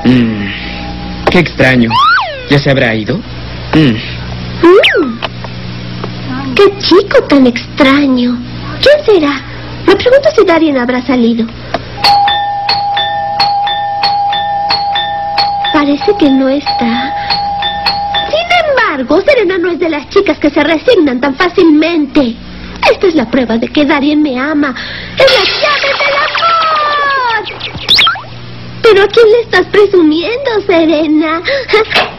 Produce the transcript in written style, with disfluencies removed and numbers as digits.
Qué extraño. ¿Ya se habrá ido? ¡Qué chico tan extraño! ¿Quién será? Me pregunto si Darien habrá salido. Parece que no está. Sin embargo, Serena no es de las chicas que se resignan tan fácilmente. Esta es la prueba de que Darien me ama. ¡Es la llave del amor! ¿Pero a quién le estás presumiendo, Serena?